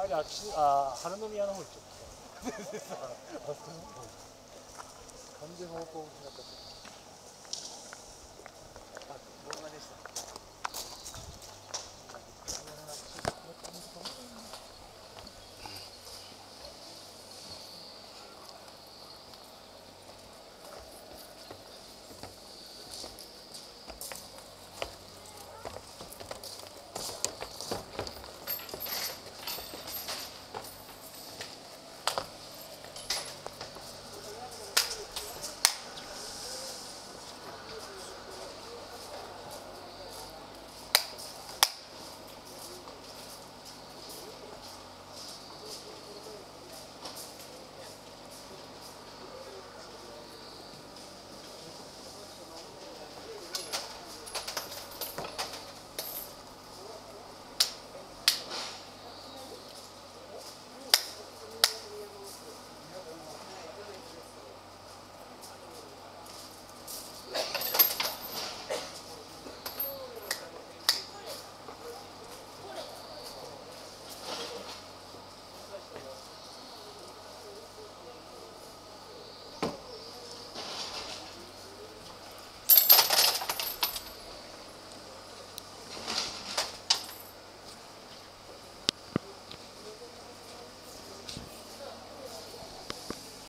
れ春宮の方行っちゃった。全然さ、あそこの方完全方向を失った。あ、動画でした。